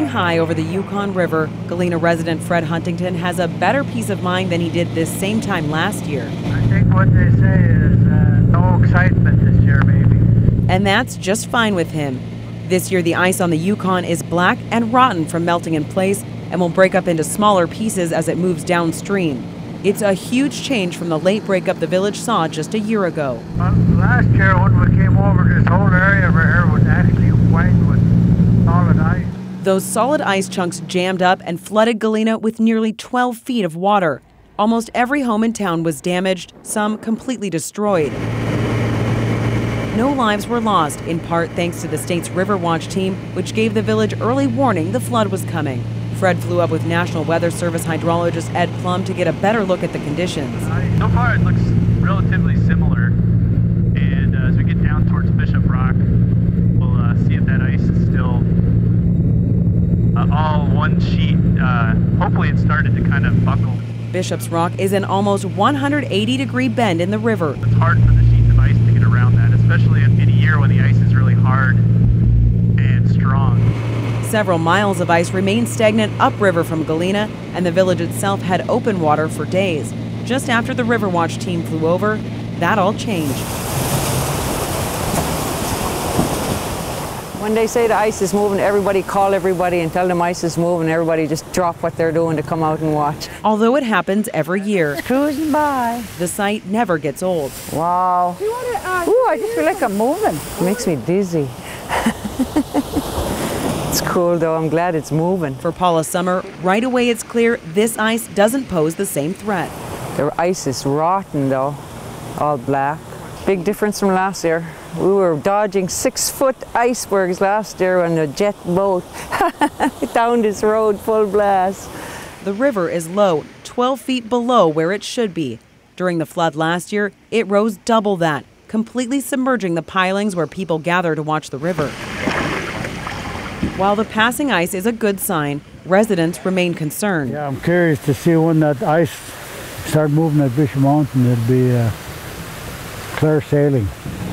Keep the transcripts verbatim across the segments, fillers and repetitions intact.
Flying high over the Yukon River, Galena resident Fred Huntington has a better peace of mind than he did this same time last year. I think what they say is uh, no excitement this year, maybe. And that's just fine with him. This year, the ice on the Yukon is black and rotten from melting in place and will break up into smaller pieces as it moves downstream. It's a huge change from the late breakup the village saw just a year ago. Well, last year when we came over, this whole area over here was actually white with solid ice. Those solid ice chunks jammed up and flooded Galena with nearly twelve feet of water. Almost every home in town was damaged, some completely destroyed. No lives were lost, in part thanks to the state's River Watch team, which gave the village early warning the flood was coming. Fred flew up with National Weather Service hydrologist Ed Plum to get a better look at the conditions. So far it looks relatively similar, and uh, as we get down towards Bishop Rock, we'll uh, see if that ice is still uh, all one sheet. Uh, hopefully it started to kind of buckle. Bishop's Rock is an almost one hundred eighty degree bend in the river. It's hard for the sheets of ice to get around that, especially in a year when the ice is really hard and strong. Several miles of ice remained stagnant upriver from Galena, and the village itself had open water for days. Just after the River Watch team flew over, that all changed. When they say the ice is moving, everybody call everybody and tell them ice is moving. Everybody just drop what they're doing to come out and watch. Although it happens every year, Cruising by. the sight never gets old. Wow. Ooh, I just feel like I'm moving. It makes me dizzy. It's cool though, I'm glad it's moving. For Paula Summer, right away it's clear this ice doesn't pose the same threat. The ice is rotten though, all black. Big difference from last year. We were dodging six-foot icebergs last year on a jet boat down this road full blast. The river is low, twelve feet below where it should be. During the flood last year, it rose double that, completely submerging the pilings where people gather to watch the river. While the passing ice is a good sign, residents remain concerned. Yeah, I'm curious to see when that ice start moving at Bishop Mountain. It'll be uh, clear sailing.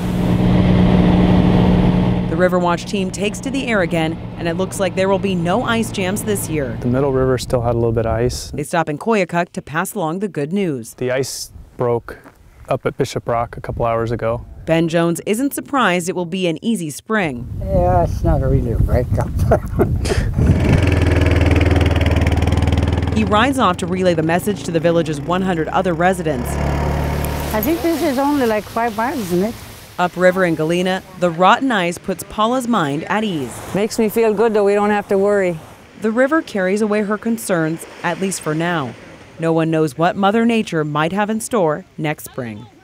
The River Watch team takes to the air again, and it looks like there will be no ice jams this year. The Middle River still had a little bit of ice. They stop in Koyukuk to pass along the good news. The ice broke up at Bishop Rock a couple hours ago. Ben Jones isn't surprised it will be an easy spring. Yeah, it's not really a breakup. He rides off to relay the message to the village's one hundred other residents. I think this is only like five miles, isn't it? Upriver in Galena, the rotten ice puts Paula's mind at ease. Makes me feel good though, we don't have to worry. The river carries away her concerns, at least for now. No one knows what Mother Nature might have in store next spring.